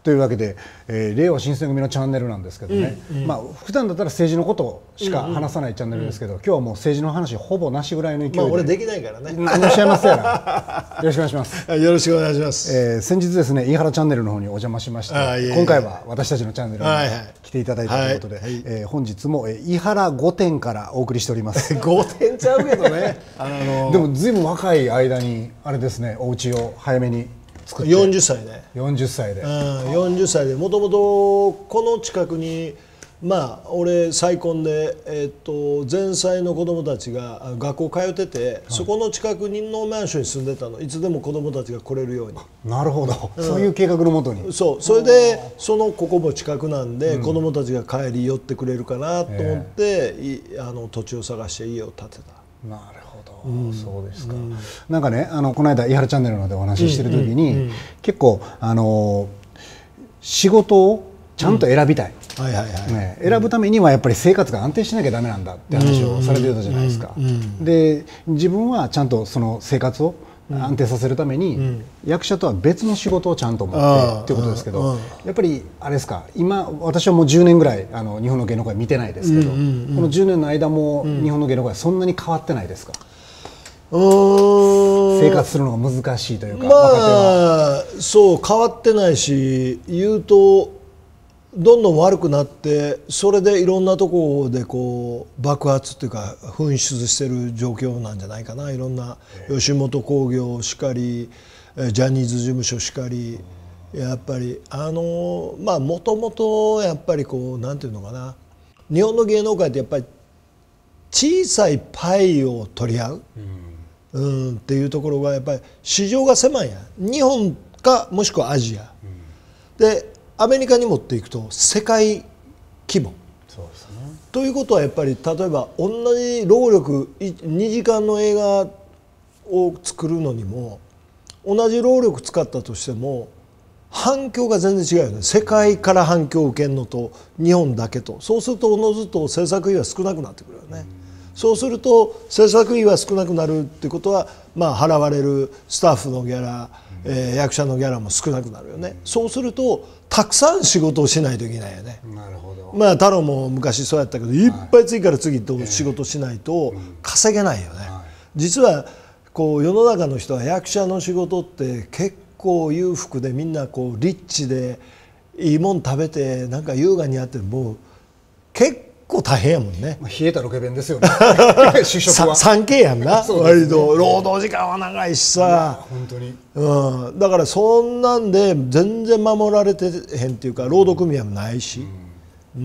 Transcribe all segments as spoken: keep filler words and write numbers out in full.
というわけで、えー、令和新選組のチャンネルなんですけどね、うんうん、まあ普段だったら政治のことしか話さないチャンネルですけど、うんうん、今日はもう政治の話ほぼなしぐらいの勢いで。まあ俺できないからね。 何をおっしゃいますやな。よろしくお願いします。 よろしくお願いします。 えー、先日ですね、飯原チャンネルの方にお邪魔しまして、今回は私たちのチャンネルに来ていただいたということで、はいはい、えー、本日も飯原御殿からお送りしております。 御殿ちゃうけどね。あのー、 でもずいぶん若い間にあれですね、お家を早めに。 よんじゅっさいね。 よんじゅっさいで、 うん、よんじゅっさいでもともとこの近くにまあ俺再婚で、えー、と前妻の子供たちが学校通ってて、はい、そこの近くのマンションに住んでたの。いつでも子供たちが来れるように。 なるほど、うん、そういう計画のもとに。 そうそれでそのここも近くなんで、うん、子供たちが帰り寄ってくれるかなと思って、えー、あの土地を探して家を建てた。 なるほど、うん、そうですか、うん、なんかね、あのこの間飯原チャンネルのでお話ししてる時に、うんうんうん、結構あの仕事をちゃんと選びたい、選ぶためにはやっぱり生活が安定しなきゃダメなんだって話をされてたじゃないですか。で自分はちゃんとその生活を安定させるために、うん、役者とは別の仕事をちゃんと持ってっていうことですけど、やっぱりあれですか、今私はもうじゅうねんぐらいあの日本の芸能界見てないですけど、このじゅうねんの間も日本の芸能界そんなに変わってないですか？うーん、生活するのが難しいというか、 まあそう変わってないし、言うとどんどん悪くなって、それでいろんなところでこう爆発っていうか噴出してる状況なんじゃないかな。いろんな吉本興業しかり、ジャニーズ事務所しかり、やっぱりあのまあもともとやっぱりこうなんていうのかな、日本の芸能界ってやっぱり小さいパイを取り合う、うん、うんっていうところがやっぱり市場が狭いやん。日本かもしくはアジア、うん、でアメリカに持っていくと世界規模。そうですね。ということはやっぱり例えば同じ労力にじかんの映画を作るのにも同じ労力使ったとしても反響が全然違うよね。世界から反響を受けるのと日本だけと。そうするとおのずと制作費は少なくなってくるよね。そうすると制作費は少なくなるっていうことは、まあ払われるスタッフのギャラ、えー、役者のギャラも少なくなるよね。そうするとたくさん仕事をしないといけないよね。なるほど。まあ太郎も昔そうやったけど、いっぱい次から次と仕事しないと稼げないよね。実はこう世の中の人は役者の仕事って結構裕福でみんなこうリッチでいいもん食べてなんか優雅にやってる、もう結構結構大変やもんね。 冷えたロケ弁ですよね。主食はさんケー やんな。割と労働時間は長いしさ、 本当に、 うん、だからそんなんで全然守られてへんっていうか、労働組合もないし、うんうん、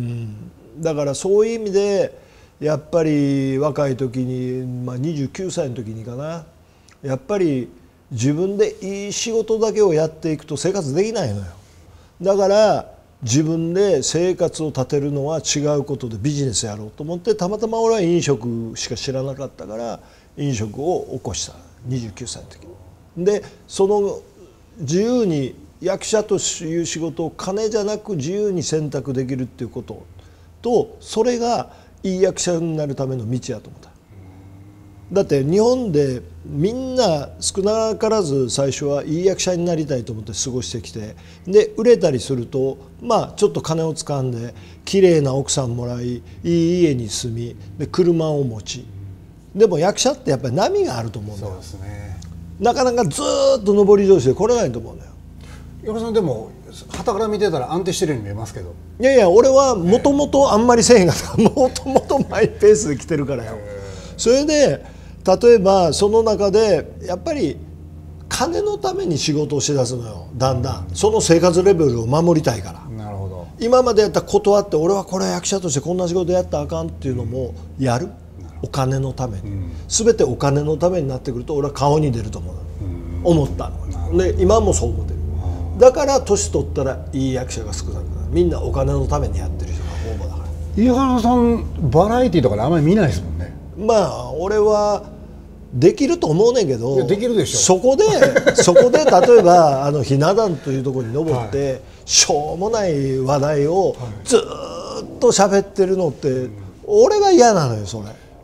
だからそういう意味でやっぱり若い時に、まあ、にじゅうきゅうさいの時にかな、やっぱり自分でいい仕事だけをやっていくと生活できないのよ。だから自分で生活を立てるのは違うことでビジネスやろうと思って、たまたま俺は飲食しか知らなかったから飲食を起こした。にじゅうきゅうさいの時に。でその自由に役者という仕事を金じゃなく自由に選択できるっていうことと、それがいい役者になるための道やと思った。だって日本でみんな少なからず最初はいい役者になりたいと思って過ごしてきて、で売れたりするとまあちょっと金をつかんで綺麗な奥さんもらい、いい家に住み、で車を持ち、でも役者ってやっぱり波があると思うんだよ。そうですね。なかなかずっと上り調子で来れないと思うんだよ。 岩田さんでも傍から見てたら安定してるように見えますけど。 いやいや、俺はもともとあんまりせえへんかった。もともとマイペースで来てるからよ。それで例えばその中でやっぱり金のために仕事をしだすのよ。だんだんその生活レベルを守りたいから。なるほど。今までやった断って、俺はこれ役者としてこんな仕事やったらあかんっていうのもやる。お金のために、全てお金のためになってくると俺は顔に出ると思う、思ったので、今もそう思ってる。だから年取ったらいい役者が少なくなる。みんなお金のためにやってる人がほぼだから。 飯原さんバラエティーとかであんまり見ないですもんね。 まあ俺はできると思うねんけど、 できるでしょ。 そこでそこで例えばあのひな壇というところに登って、はい、しょうもない話題をずっと喋ってるのって、俺が嫌なのよそれ。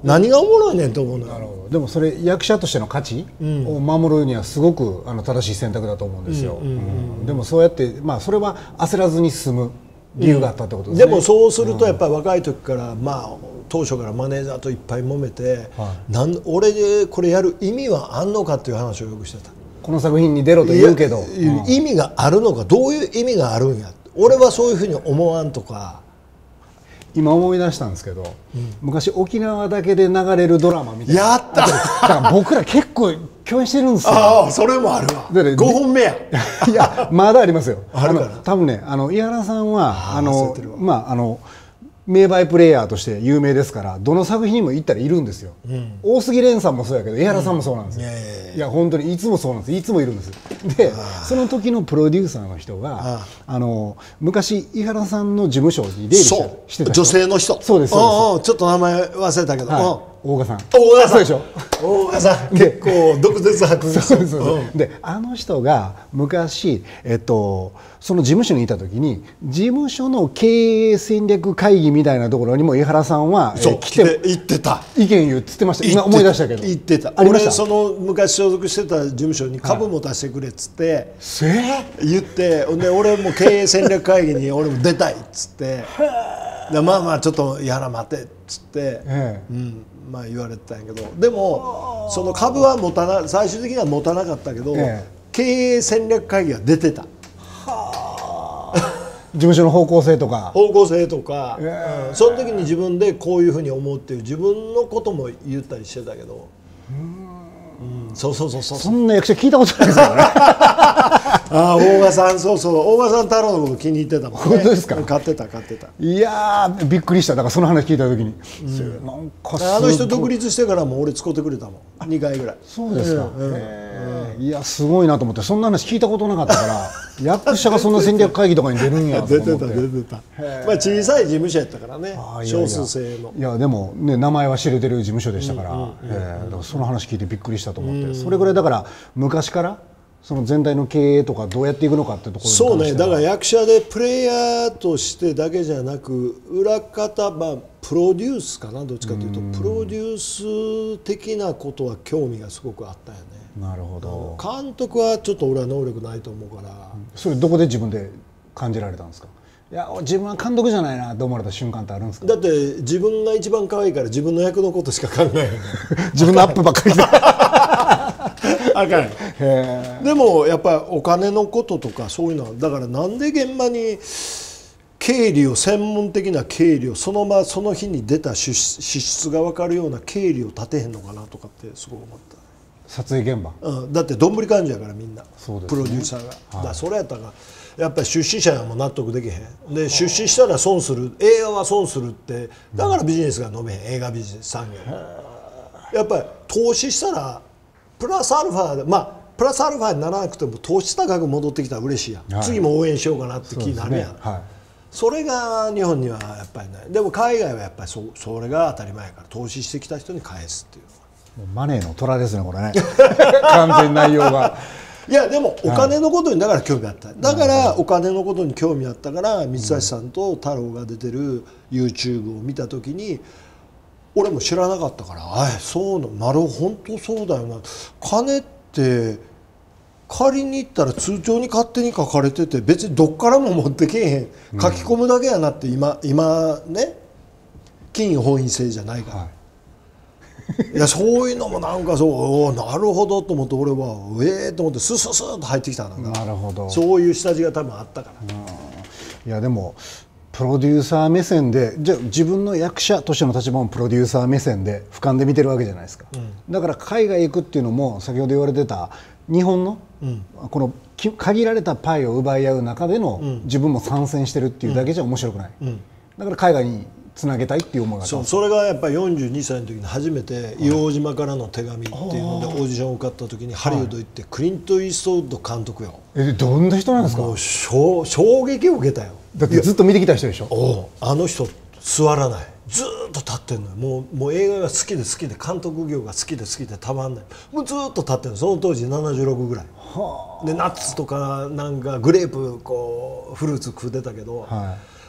何がおもろいねんと思うのよ。 なるほど。でもそれ役者としての価値を守るにはすごくあの正しい選択だと思うんですよ。でもそうやって、まあ、それは焦らずに済む理由があったってことですね。 でもそうするとやっぱり若い時から、まあ当初からマネージャーといっぱい揉めて、はい、なん俺でこれやる意味はあんのかっていう話をよくしてた。 この作品に出ろと言うけど、うん、 意味があるのか、どういう意味があるんや、俺はそういうふうに思わんとか。 今思い出したんですけど、うん、昔沖縄だけで流れるドラマみたいなやっただから僕ら結構共演してるんですよ。 ああ、それもあるわ。ごほんめやいやまだありますよ。 あるから多分ね、あの井原さんはあのまああの名バイプレイヤーとして有名ですから、どの作品にも行ったらいるんですよ。うん、大杉蓮さんもそうやけど井原さんもそうなんですよ。うん、いやいやいや、いや本当にいつもそうなんです。いつもいるんです。でその時のプロデューサーの人がああの昔井原さんの事務所に出入りしてた人、 女性の人。 そうです。そうです。 ちょっと名前忘れたけど、はい、 大賀さん。 大賀さんでしょ。 大賀さん結構毒舌吐くんですよ。 そうそうそう。であの人が昔えっとその事務所にいた時に事務所の経営戦略会議みたいなところにも井原さんはそう来て行ってた。 意見言ってってました。今思い出したけど。 言ってた。俺その昔所属してた事務所に株持たせてくれっつって言ってで俺も経営戦略会議に俺も出たいっつってでまあまあちょっと井原待てっつって、ええ、うんまあ言われてたんやけど、でもその株は持たな最終的には持たなかったけど、ええ、経営戦略会議は出てた。 は事務所の方向性とか方向性とか、ええ、うん、その時に自分でこういうふうに思うっていう自分のことも言ったりしてたけど、うん、そうそうそうそう、 そんな役者聞いたことないですよね。 ああ、大賀さん、そうそう、大賀さん太郎のこと気に入ってたもんね。 本当ですか。 買ってた買ってた。 いやーびっくりした。だからその話聞いた時に、うん、なんかあの人独立してからも俺使ってくれたもんにかいぐらい。 そうですか、うんうん、いやすごいなと思って、そんな話聞いたことなかったから役者がそんな戦略会議とかに出るんやと思って。 出てた出てた。まあ小さい事務所やったからね、少数制の。 いやでもね、名前は知れてる事務所でしたから、だからその話聞いてびっくりしたと思って、うん、それぐらいだから昔からその全体の経営とかどうやっていくのかってところに関しては。 そうね、だから役者でプレイヤーとしてだけじゃなく裏方、まあプロデュースかな、どっちかというとプロデュース的なことは興味がすごくあったよね。 なるほど。 監督はちょっと俺は能力ないと思うから。 それどこで自分で感じられたんですか。いや自分は監督じゃないなと思われた瞬間ってあるんですか。 だって自分が一番可愛いから自分の役のことしか考えない。 自分のアップばっかりであかん。でもやっぱりお金のこととかそういうのはだから、なんで現場に経理を専門的な経理をそのまその日に出た支出が分かるような経理を立てへんのかなとかってすごい思った。 撮影現場、 うん、だってどんぶり感じやからみんな、そうですね、プロデューサーが、はい、だからそれやったらやっぱり出資者も納得できへんで、出資したら損する、映画は損するって、だからビジネスが伸びへん、映画ビジネス産業やっぱり投資したらプラスアルファで、まあプラスアルファにならなくても投資高く戻ってきたら嬉しいやん、はい、次も応援しようかなって気になるやん。 そ,、ね、はい、それが日本にはやっぱりない。でも海外はやっぱり そ, それが当たり前やから、投資してきた人に返すっていうのはもうマネーの虎ですねこれね。完全に内容が。 いやでもお金のことにだから興味あった、はい、だからお金のことに興味あったから三橋さんと太郎が出てる YouTube を見た時に俺も知らなかったから、あそうななるほど、本当そうだよな、金って借りに行ったら通帳に勝手に書かれてて別にどっからも持ってけえへん、書き込むだけやなって今今ね、金本位制じゃないから、はい、いやそういうのもなんかそう、おなるほどと思って俺はええー、と思ってスースースーッと入ってきたんだ。 なるほど。 そういう下地が多分あったから。 いやでもプロデューサー目線で、じゃあ自分の役者としての立場もプロデューサー目線で俯瞰で見てるわけじゃないですか、うん、だから海外行くっていうのも先ほど言われてた日本の、うん、この限られたパイを奪い合う中での、うん、自分も参戦してるっていうだけじゃ面白くない、うん、だから海外につなげたいっていう思いがあったんです。 そう、それがやっぱりよんじゅうにさいの時に初めて硫黄島からの手紙っていうのでオーディションを受かった時にハリウッド行ってクリント・イーストウッド監督よ。 えどんな人なんですか。 もう衝撃を受けたよ。 だってずっと見てきた人でしょ。 おあの人座らない、ずっと立ってんのよ。もう、もう映画が好きで好きで監督業が好きで好きでたまんない、もうずっと立ってるの。その当時ななじゅうろくぐらいでナッツとかなんかグレープこうフルーツ食うてたけど、はい、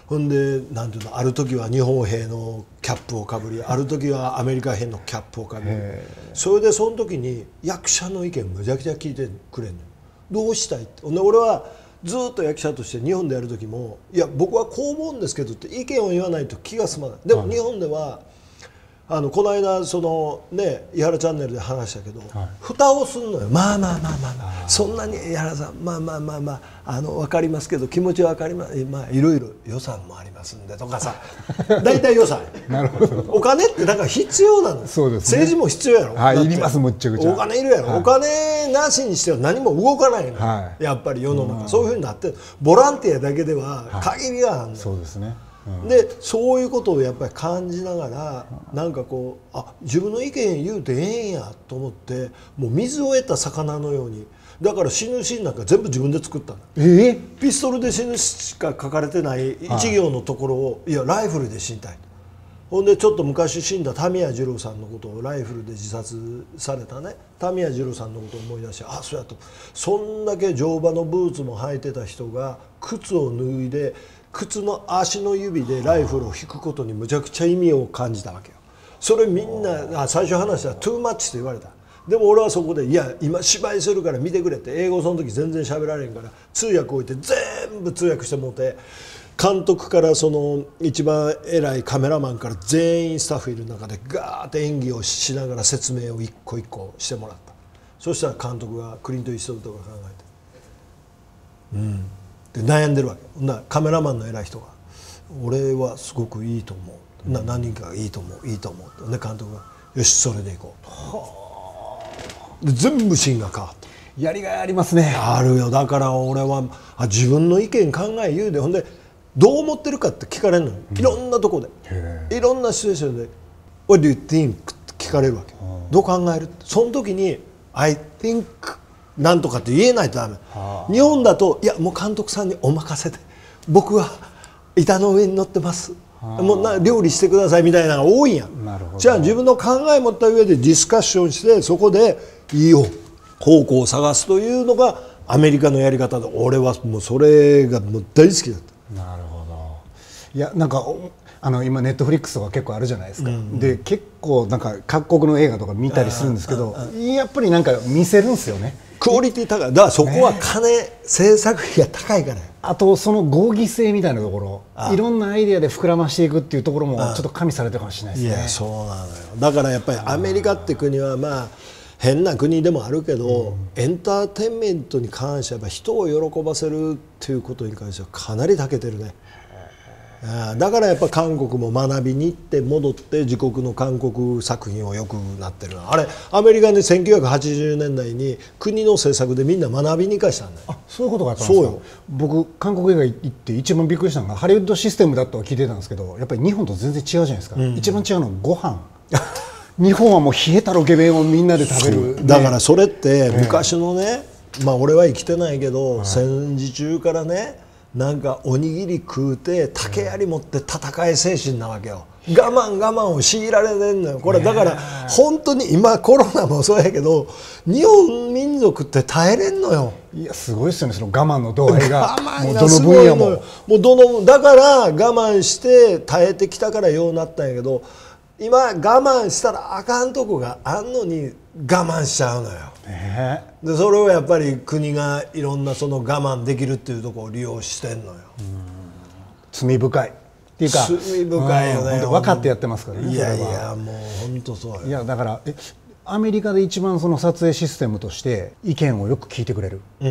ほんでなんていうの、ある時は日本兵のキャップをかぶり、ある時はアメリカ兵のキャップをかぶり、それでその時に役者の意見むちゃくちゃ聞いてくれんの。どうしたいって。ほんで俺はずっと役者として日本でやる時も、いや僕はこう思うんですけどって意見を言わないと気が済まない。でも日本ではあのこの間そのね伊原チャンネルで話したけど、はい、蓋をすんのよ。まあまあまあまあまあ、そんなに伊原さんまあまあまあまああの分かりますけど気持ちは分かります、まあいろいろ予算もありますんでとかさ大体予算なるほど。お金ってだから必要なの。そうです、ね、政治も必要やろ。 はい、いります。むっちゃくちゃお金いるやろ、はい、お金なしにしては何も動かないの、はい、やっぱり世の中、うん、そういうふうになってボランティアだけでは限りがあるの、はい、 そうですね。うん、 でそういうことをやっぱり感じながら、なんかこう、あ、自分の意見言うてええんやと思って、もう水を得た魚のように、だから死ぬシーンなんか全部自分で作ったの。 えー、 ピストルで死ぬしか書かれてない一行のところを、はい、いやライフルで死にたい。ほんでちょっと昔死んだ田宮二郎さんのことをライフルで自殺されたね田宮二郎さんのことを思い出して、あ、そうやと、そんだけ乗馬のブーツも履いてた人が靴を脱いで靴の足の指でライフルを引くことにむちゃくちゃ意味を感じたわけよ。それみんな、あ、最初話したらトゥーマッチって言われた。でも俺はそこで、いや今芝居するから見てくれって、英語その時全然喋られへんから通訳置いて全部通訳してもうて、監督からその一番偉いカメラマンから全員スタッフいる中でガーッて演技をしながら説明を一個一個してもらった。そしたら監督がクリント・イーストウッドが考えて、うんで悩んでるわけ。だカメラマンの偉い人が「俺はすごくいいと思う」な何人かが「いいと思ういいと思う」で監督が「よしそれでいこう」で全部シーンが変わった。 やりがいありますね。 あるよ。だから俺はあ自分の意見考え言うで、ほんでどう思ってるかって聞かれるのよ、いろんなとこで、いろんなシチュエーションで「What do you think?」って聞かれるわけ。どう考えるって。その時に「I think」なんとかって言えないとダメ。日本だといやもう監督さんにお任せで僕は板の上に乗ってますもうな料理してくださいみたいなのが多いんや。じゃあ自分の考え持った上でディスカッションしてそこでいいよ方向を探すというのがアメリカのやり方で、俺はもうそれがもう大好きだった。 なるほど。いやなんかあの今ネットフリックスとか結構あるじゃないですか、うんうん、で結構なんか各国の映画とか見たりするんですけど、やっぱりなんか見せるんですよね。 クオリティ高い。だからそこは金、ね、制作費が高いから。 あとその合議制みたいなところ、いろんなアイデアで膨らましていくっていうところもちょっと加味されてるかもしれないですね。 いやそうなのよ。だからやっぱりアメリカって国はまあ変な国でもあるけど、うん、エンターテインメントに関しては人を喜ばせるっていうことに関してはかなり長けてるね。だからやっぱ韓国も学びに行って戻って自国の韓国作品をよくなってるな。あれアメリカでせんきゅうひゃくはちじゅうねんだいに国の政策でみんな学びに行かしたんだよ。 あ、そういうことがあったんですか。そうよ。僕韓国映画行って一番びっくりしたのがハリウッドシステムだとは聞いてたんですけど、やっぱり日本と全然違うじゃないですか、うん、一番違うのはご飯日本はもう冷えたロケ弁をみんなで食べる、ね、 だからそれって昔のね、まあ俺は生きてないけど、はい、戦時中からねなんかおにぎり食うて竹槍持って戦い精神なわけよ。我慢我慢を強いられてんのよこれ。だから本当に今コロナもそうやけど日本民族って耐えれんのよ。 いやすごいですよね、その我慢の度合いが。 我慢がすごいのよ。もうどのだから我慢して耐えてきたからようなったんやけど、今我慢したらあかんとこがあんのに我慢しちゃうのよ。えー、でそれをやっぱり国がいろんなその我慢できるっていうところを利用してんのよ。うん、 罪深いっていうか罪深いよね。 分かってやってますからね。 いやいやもう本当そうよ。 いやだからえアメリカで一番その撮影システムとして意見をよく聞いてくれる、うん、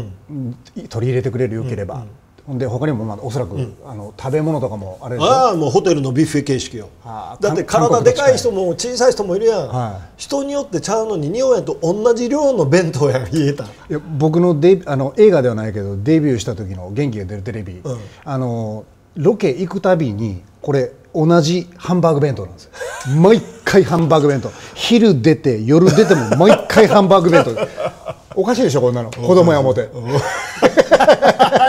取り入れてくれるよければ、うんうん、ほんで他にもまあおそらく、うん、あの食べ物とかもあれでしょ。 ああもうホテルのビュッフェ形式よ。だって体でかい人も小さい人もいるやん、はい、人によってちゃうのに日本やと同じ量の弁当や言えた。いや僕のデあの映画ではないけどデビューした時の元気が出るテレビ、うん、あのロケ行くたびにこれ同じハンバーグ弁当なんですよ。毎回ハンバーグ弁当、昼出て夜出ても毎回ハンバーグ弁当。おかしいでしょこんなの、子供や思て。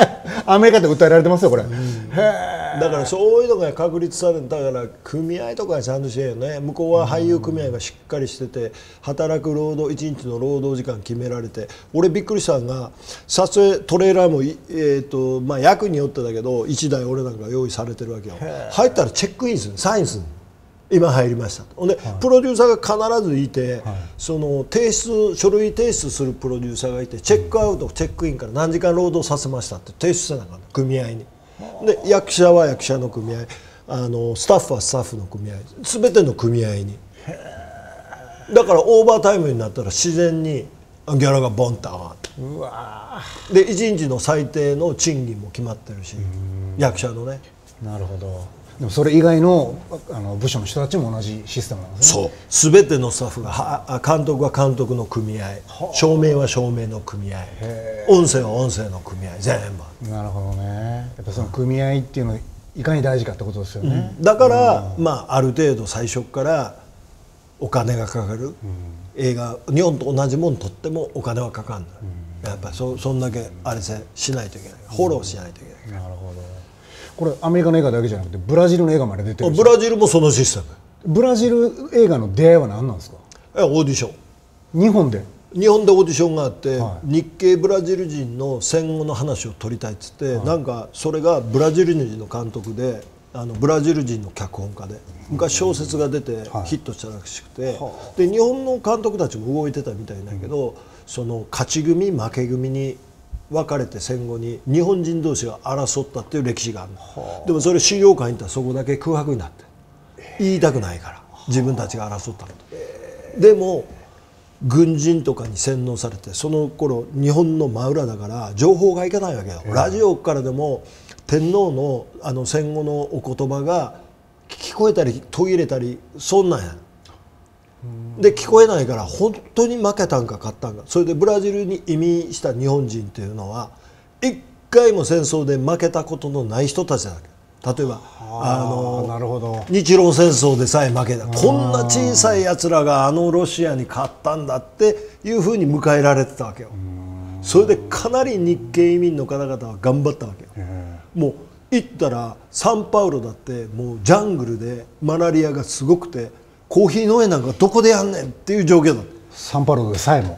アメリカで訴えられてますよこれ、うん、 へだからそういうのが確立される。だから組合とかちゃんとしてるよね。向こうは俳優組合がしっかりしてて、働く労働いちにちの労働時間決められて、俺びっくりしたのが撮影トレーラーも、えーとまあ、役によってだけどいちだい俺なんか用意されてるわけよ。入ったらチェックインする、サインする、今入りましたと。ほんで、はい、プロデューサーが必ずいて、はい、その提出書類提出するプロデューサーがいて、チェックアウト、うん、チェックインから何時間労働させましたって提出せなあかんの、組合に。で役者は役者の組合、あのスタッフはスタッフの組合、全ての組合に。だからオーバータイムになったら自然にギャラがボンと上がって、うわでいちにちの最低の賃金も決まってるし、役者のね。なるほど。 でもそれ以外 の, あの部署の人たちも同じシステムなんですね。 そう、全てのスタッフがは監督は監督の組合、照明は照明の組合、音声は音声の組合、全部。 なるほどね。やっぱその組合っていうのはいかに大事かってことですよね、 うん、だから、うん、まあある程度最初からお金がかかる、うん、映画日本と同じもの撮ってもお金はかかるの、うん、やっぱり そ, そんだけあれせしないといけない、フォローしないといけない、 うん、なるほど。これアメリカの映画だけじゃなくてブラジルの映画まで出てる。 ブラジルもそのシステム。ブラジル映画の出会いは何なんですか。 えオーディション。日本で日本でオーディションがあって、はい、日系ブラジル人の戦後の話を撮りたいっつって、はい、なんかそれがブラジル人の監督で、あのブラジル人の脚本家で昔小説が出てヒットしたらしくて、はい、で日本の監督たちも動いてたみたいだけど、うん、その勝ち組負け組に分かれて戦後に日本人同士が争ったっていう歴史があるの。でもそれ資料館に行ったらそこだけ空白になって言いたくないから、自分たちが争ったのと。でも軍人とかに洗脳されて、その頃日本の真裏だから情報がいかないわけよ。ラジオからでも天皇のあの戦後のお言葉が聞こえたり途切れたりそんなんや。で聞こえないから本当に負けたんか勝ったんか。それでブラジルに移民した日本人っていうのは一回も戦争で負けたことのない人たちだけ。例えばあのなるほど、 日露戦争でさえ負けた、こんな小さいやつらがあのロシアに勝ったんだっていうふうに迎えられてたわけよ。それでかなり日系移民の方々は頑張ったわけよ。もう行ったらサンパウロだってもうジャングルでマラリアがすごくて、コーヒー農園なんかどこでやんねんっていう状況だった。 サンパウロでさえも。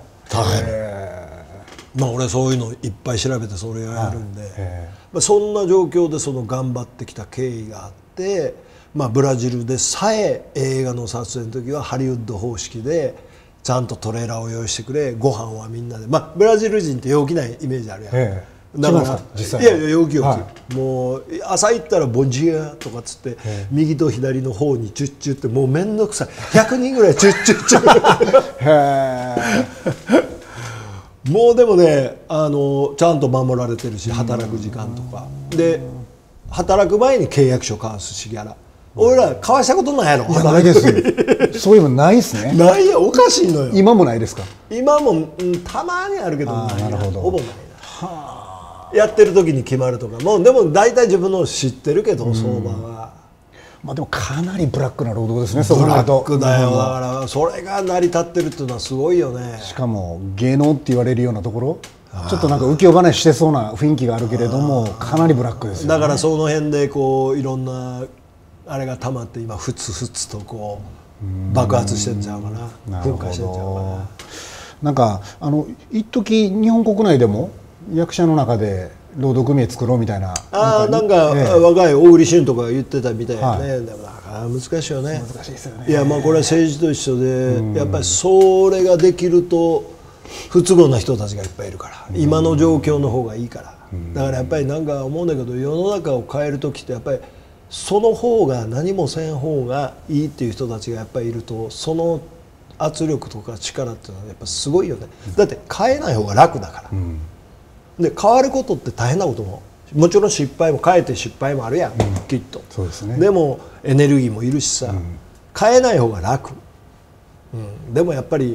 まあ俺そういうのいっぱい調べてそれをやるんで、まあそんな状況でその頑張ってきた経緯があって、まあブラジルでさえ映画の撮影の時はハリウッド方式でちゃんとトレーラーを用意してくれ、ご飯はみんなで、まあブラジル人って陽気なイメージあるやん。だからいやいや陽気陽気、はい、もう朝行ったら「ボンジュア」とかっつって右と左の方にチュッチュってもう面倒くさい、ひゃくにんぐらいチュッチュッチュッもうでもね、あのちゃんと守られてるし、働く時間とかで働く前に契約書交わすし、ギャラ俺ら交わしたことないやろ。 いやないですよそういうのないですね。 ないや、おかしいのよ。 今もないですか。 今も、うん、たまにあるけどないな、 なるほど、 ほぼないな。はあ、やってる時に決まるとかもうでも大体自分の知ってるけど、相場はまあでもかなりブラックな労働ですね。 ブラックだよ。だからそれが成り立ってるっていうのはすごいよね。 しかも芸能って言われるようなところ、ちょっとなんか浮世離れしてそうな雰囲気があるけれども、かなりブラックですよね。 だからその辺でこういろんなあれが溜まって今ふつふつとこう爆発してんちゃうかな、噴火してんちゃうかな。 なんかあの一時日本国内でも役者の中で労働組合作ろうみたいな、 あなんか、ええ、若い小栗旬とか言ってたみたいなね、はい、でもなかなか難しいよね。 難しいですよね。 いやまあこれは政治と一緒で、やっぱりそれができると不都合な人たちがいっぱいいるから、今の状況の方がいいから、だからやっぱりなんか思うんだけど、世の中を変える時ってやっぱりその方が何もせん方がいいっていう人たちがやっぱりいると、その圧力とか力っていうのはやっぱすごいよね。だって変えない方が楽だから、うん、で変わることって大変なことももちろん失敗も変えて失敗もあるやん、うん、きっと。 そうですね。 でもエネルギーもいるしさ、うん、変えない方が楽、うん、でもやっぱり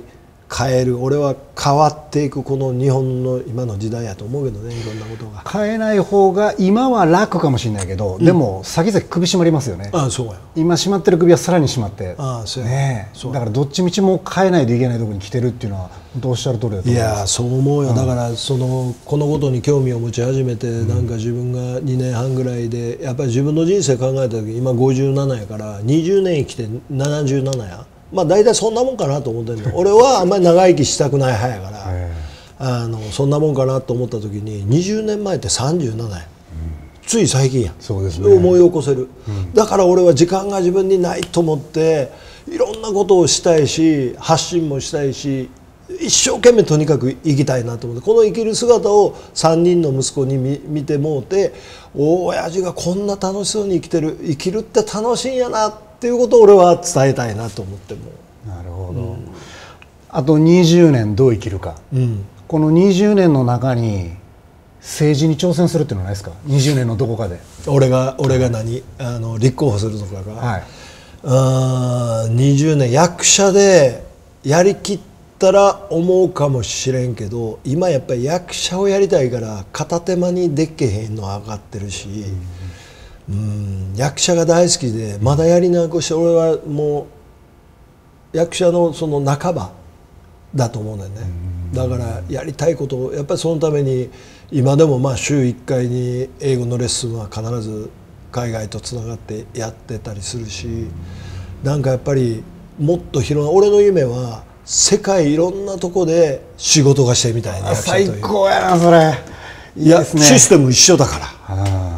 変える、俺は変わっていくこの日本の今の時代やと思うけどね、いろんなことが変えない方が今は楽かもしれないけど、うん、でも先々首絞まりますよね。 ああそうや、 今締まってる首はさらに締まって、 ああそうや、 ね、だからどっちみちも変えないといけないところに来てるっていうのは本当おっしゃる通りだと思います。 いやそう思うよ、うん、だからそのこのことに興味を持ち始めて、うん、なんか自分がにねんはんぐらいでやっぱり自分の人生考えた時今ごじゅうななやからにじゅうねん生きてななじゅうななや、まあ大体そんなもんかなと思ってるの俺はあんまり長生きしたくない派やからあのそんなもんかなと思った時ににじゅうねんまえってさんじゅうななや、うん、つい最近や、 そうですね、 思い起こせる、うん、だから俺は時間が自分にないと思っていろんなことをしたいし発信もしたいし一生懸命とにかく生きたいなと思って、この生きる姿をさんにんの息子に 見, 見てもうて、お親父がこんな楽しそうに生きてる、生きるって楽しいんやなっていうことを俺は伝えたいなと思っても。 なるほど、うん、あとにじゅうねんどう生きるか、うん、このにじゅうねんの中に政治に挑戦するっていうのはないですか？にじゅうねんのどこかで俺が俺が何あの立候補するとかが、はい、あにじゅうねん役者でやりきったら思うかもしれんけど、今やっぱり役者をやりたいから片手間にでっけへんのは分かってるし、うん、うん役者が大好きでまだやり直して、俺はもう役者のその半ばだと思うんだよね。だからやりたいことをやっぱりそのために今でもまあ週いっかいに英語のレッスンは必ず海外とつながってやってたりするし、なんかやっぱりもっと広い、俺の夢は世界いろんなとこで仕事がしてみたいな。 最高やなそれ。 いやシステム一緒だから。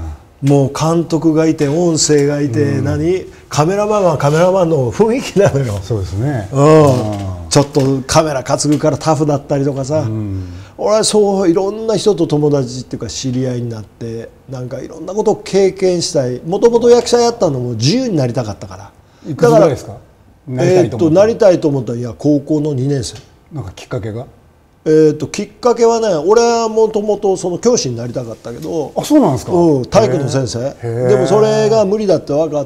もう監督がいて音声がいて、うん、何カメラマンはカメラマンの雰囲気なのよ。 そうですね、 うん、ちょっとカメラ担ぐからタフだったりとかさ、うん、俺はそういろんな人と友達っていうか知り合いになってなんかいろんなことを経験したい。もともと役者やったのも自由になりたかったから。 いくつぐらいですか？ なりたいと思った。えー、っとなりたいと思ったらいや高校のにねん生。 なんかきっかけが？ えー、ときっかけはね、俺はもともとその教師になりたかったけど。 あ、そうなんですか。 うん、体育の先生でもそれが無理だって分かって、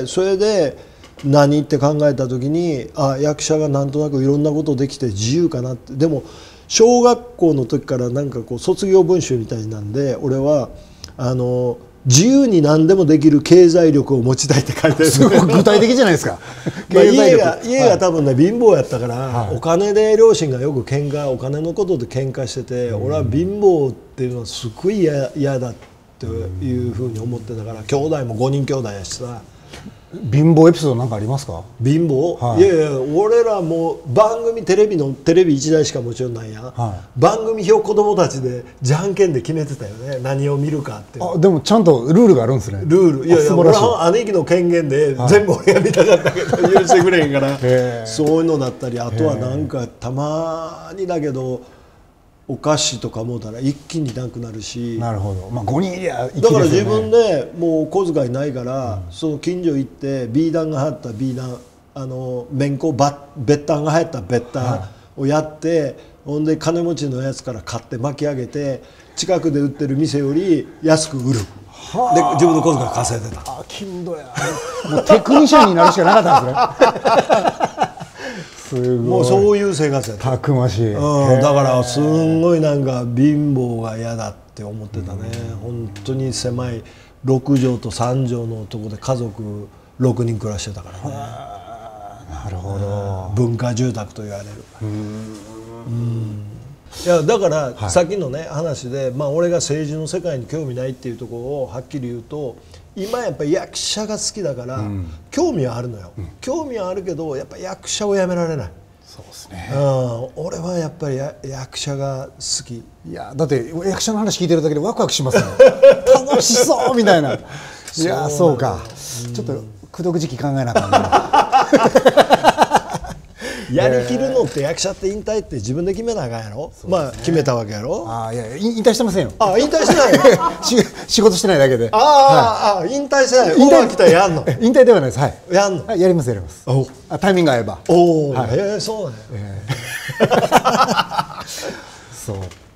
それで何って考えた時に、あ役者がなんとなくいろんなことできて自由かなって。でも小学校の時からなんかこう卒業文集みたいなんで、俺はあの自由に何でもできる経済力を持ちたいって書いてある。 すごい具体的じゃないですか。 まあ家が家が多分ね、はい、貧乏やったから、はい、お金で両親がよく喧嘩お金のことで喧嘩してて、うん、俺は貧乏っていうのはすごい嫌だっていうふうに思ってたから、兄弟もごにん兄弟やしさ。 貧乏エピソードなんかありますか？ 貧乏、はい、いやいや俺らも番組テレビのテレビいちだいしかもちろんないや、はい、番組表子供たちでじゃんけんで決めてたよね、何を見るかって。 あでもちゃんとルールがあるんですね。 ルール、いやいや俺は姉貴の権限で全部俺が見たかったけど、はい、許してくれへんからそういうのだったり、あとはなんかたまにだけどお菓子とかもうたら一気になくなるし。 なるほど、まあ、ごにんいりゃだから自分でもう小遣いないから、うん、その近所行ってビー玉が入ったビー玉、あのめんこ別炭が入った別炭をやって、はい、ほんで金持ちのやつから買って巻き上げて近くで売ってる店より安く売る。で自分の小遣い稼いでた。 あ金土やもうテクニシャンになるしかなかったんですね。すごいもうそういう生活やった。 たくましい、 うん、だからすんごいなんか貧乏が嫌だって思ってたね。本当に狭いろくじょうとさんじょうのとこで家族ろくにん暮らしてたからね。 なるほど。 文化住宅と言われる。うんうんいやだから、はい、さっきのね話で、まあ、俺が政治の世界に興味ないっていうところをはっきり言うと、今やっぱり役者が好きだから、うん、興味はあるのよ、うん、興味はあるけどやっぱ役者をやめられない。 そうですね、 うん、俺はやっぱりや役者が好き。 いやだって役者の話聞いてるだけでワクワクしますね。楽しそうみたいな。いやそうか、うん、ちょっと口説く時期考えなかったな。 やりきるのって役者って引退って自分で決めなあかんやろ、ね、まあ決めたわけやろ。 あいや引退してませんよ。 あ引退してないよ。 仕事してないだけで。 あ、はい、あ引退してない。引退来たらやんの。 引退ではないです。はい。 やんの。 はい、やりますやります。おあタイミング合えば。 おお、はい、えー、そうね。えー、 そう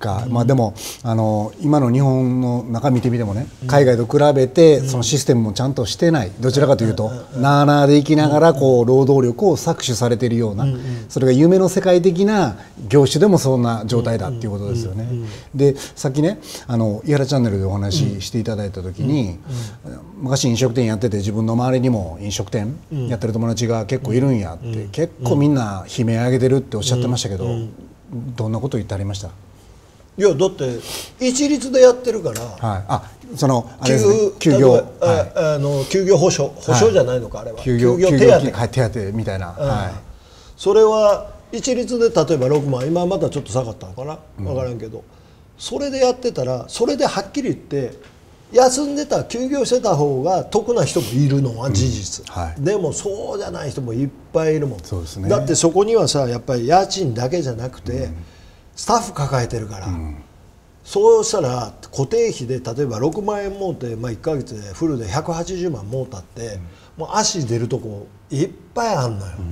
か、うん、まあでもあの今の日本の中見てみてもね、海外と比べてそのシステムもちゃんとしてない、どちらかというとなあなあで生きながらこう労働力を搾取されているような、それが夢の世界的な業種でもそんな状態だっていうことですよね。でさっきねあの井原チャンネルでお話ししていただいた時に、昔飲食店やってて自分の周りにも飲食店やってる友達が結構いるんやって、結構みんな悲鳴上げてるっておっしゃってましたけど、どんなこと言ってありました？ いやだって一律でやってるから、 はい、あそのあれですね、休業、はい、 あの休業保障保障じゃないのか、はい、あれは休業手当、はい、手当みたいな、はい、 それは一律で例えばろくまん、今またちょっと下がったのかな、分からんけど、うん、それでやってたらそれではっきり言って休んでた休業してた方が得な人もいるのは事実、うんはい、でもそうじゃない人もいっぱいいるもん。そうですね、だってそこにはさやっぱり家賃だけじゃなくて、うん、スタッフ抱えてるから、うん、そうしたら固定費で例えばろくまんえんもうて、まあ、いっかげつでフルでひゃくはちじゅうまんもうたって、うん、もう足出るとこいっぱいあんのよ、うん、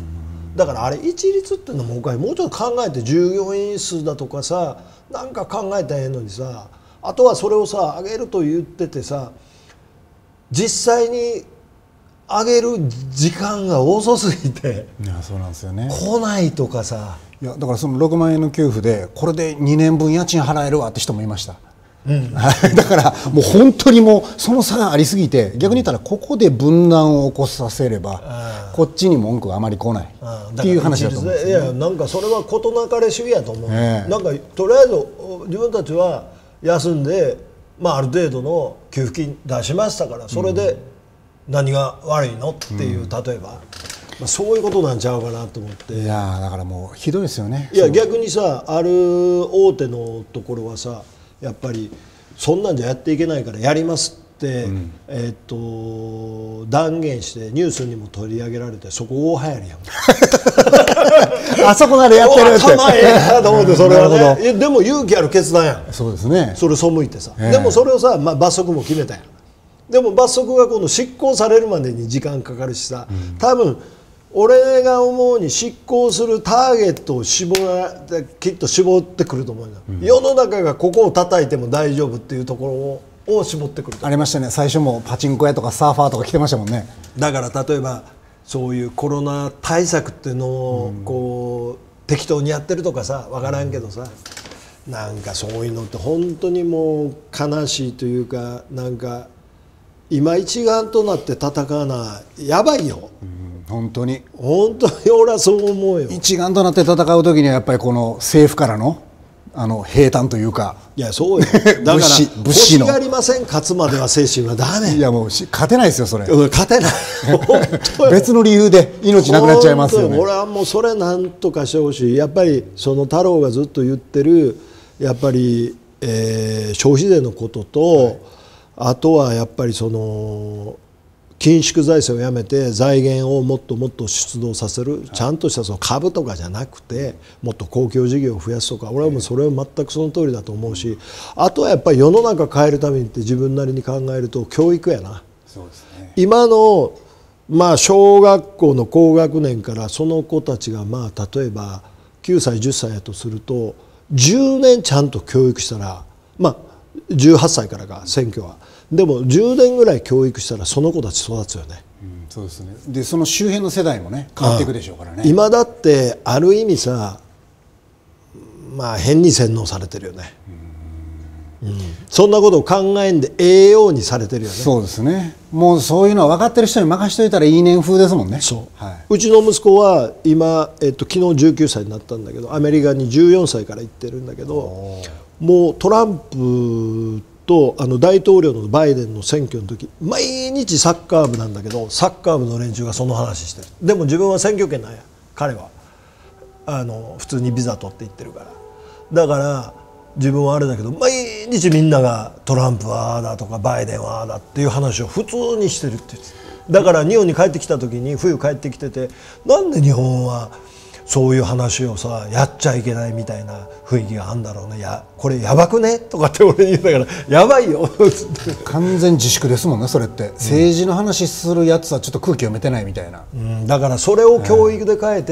だからあれ一律っていうのももうちょっと考えて従業員数だとかさなんか考えたらええのにさ、あとはそれをさ上げると言っててさ実際に上げる時間が遅すぎて、 いやそうなんですよね、 来ないとかさ、 いやだからそのろくまんえんの給付でこれでにねんぶん家賃払えるわって人もいました、うん、だからもう本当にもうその差がありすぎて、逆に言ったらここで分断を起こさせればこっちに文句があまり来ないっていう話だと思うんですよね。 いやなんかそれは事なかれ主義やと思う、えー、なんかとりあえず自分たちは休んで、まあ、ある程度の給付金出しましたからそれで何が悪いのっていう、うん、例えば、まあ、そういうことなんちゃうかなと思って。 いやだからもうひどいですよね。 いや逆にさある大手のところはさやっぱりそんなんじゃやっていけないからやりますって、うん、えー、っと断言してニュースにも取り上げられてそこ大流行りやもんあそこまでやってるって頭ええなと思ってそれはね、でも勇気ある決断やん。 そうですね、 それ背いてさ、えー、でもそれをさ、まあ、罰則も決めたやん。でも罰則が今度執行されるまでに時間かかるしさ、うん、多分俺が思うに執行するターゲットを絞らきっと絞ってくると思うよ、うん、世の中がここを叩いても大丈夫っていうところを絞ってくるとありましたね。最初もパチンコ屋とかサーファーとか来てましたもんね。 だから例えばそういうコロナ対策っていうのをこう、うん、適当にやってるとかさ分からんけどさ、なんかそういうのって本当にもう悲しいというか、なんか今一丸となって戦わなやばいよ、うん、 本当に本当に俺はそう思うよ。 一丸となって戦う時にはやっぱりこの政府からのあの平坦というか、 いやそうよだから欲しがりません勝つまでは精神はダメ。 いやもう勝てないですよそれ、 うん、勝てない別の理由で命なくなっちゃいますよね。 俺はもうそれなんとかしてほしい。やっぱりその太郎がずっと言ってるやっぱり、えー、消費税のことと、はい、あとはやっぱりその緊縮財政をやめて財源をもっともっと出動させる、はい、ちゃんとしたその株とかじゃなくてもっと公共事業を増やすとか、俺はもうそれは全くその通りだと思うし、あとはやっぱり世の中変えるためにって自分なりに考えると教育やな。そうですね、今のまあ小学校の高学年からその子たちがまあ例えばきゅうさいじゅっさいやとするとじゅうねんちゃんと教育したら、まあじゅうはっさいからか選挙は。でもじゅうねんぐらい教育したらその子たち育つよね、 うん、そうですね。でその周辺の世代もね変わっていくでしょうからね。 今だってある意味さ、まあ変に洗脳されてるよね、うんうん、そんなことを考えんでええようにされてるよね。 そうですね。もうそういうのは分かってる人に任しといたらいい年風ですもんね。 そう、はい、うちの息子は今、えっと、昨日じゅうきゅうさいになったんだけどアメリカにじゅうよんさいから行ってるんだけど、もうトランプとあの大統領のバイデンの選挙の時毎日サッカー部なんだけどサッカー部の連中がその話してる。でも自分は選挙権なんや。彼はあの普通にビザ取って行ってるから。だから自分はあれだけど毎日みんながトランプはああだとかバイデンはああだっていう話を普通にしてるって言って。だから日本に帰ってきた時に冬帰ってきてて、なんで日本はそういう話をさやっちゃいけないみたいな雰囲気があるんだろうね。やこれやばくねとかって俺に言うからやばいよ完全自粛ですもんねそれって、うん、政治の話するやつはちょっと空気読めてないみたいな、 うん、だからそれを教育で変えて、えー、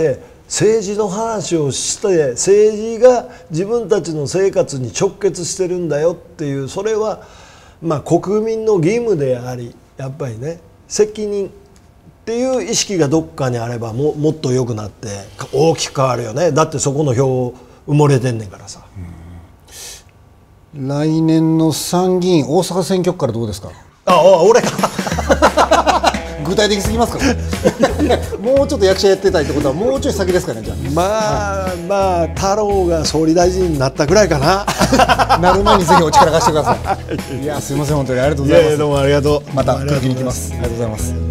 政治の話をして政治が自分たちの生活に直結してるんだよっていう、それはまあ国民の義務であり、やっぱりね責任っていう意識がどっかにあれば も, もっと良くなって大きく変わるよね。だってそこの票埋もれてんねんからさ。 うん、来年の参議院大阪選挙区からどうですか。 ああ、俺か具体的すぎますかもうちょっと役者やってたいってことはもうちょい先ですかね。じゃあまあ、はい、まあ太郎が総理大臣になったぐらいかななる前にぜひお力貸してくださいいや、すいません、本当にありがとうございます。 いやいや、どうもありがとう。 また来る気に来ます。ありがとうございます。